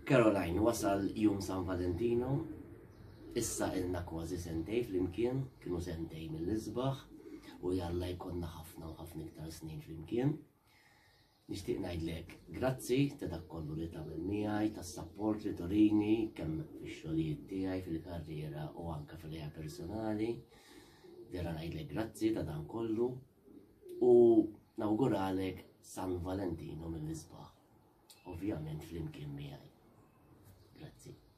Caroline, wasal jum San Valentino, issa ilna kważi sentej flimkien, kienu sentej mill-isbaħ, u jalla jkonna ħafna u ħafna iktar snin flimkien. Nixtieq ngħidlek grazzi ta' dak kollu li tagħmel miegħi, tas-sapport li turini kemm fix-xogħlijiet tiegħi fil-karriera u anke fil-ħajja personali. Vera ngħidlek grazzi ta' dan kollu u nawguralek San Valentino mill-isbaħ. Ovvjament flimkien miegħi. Grazzi.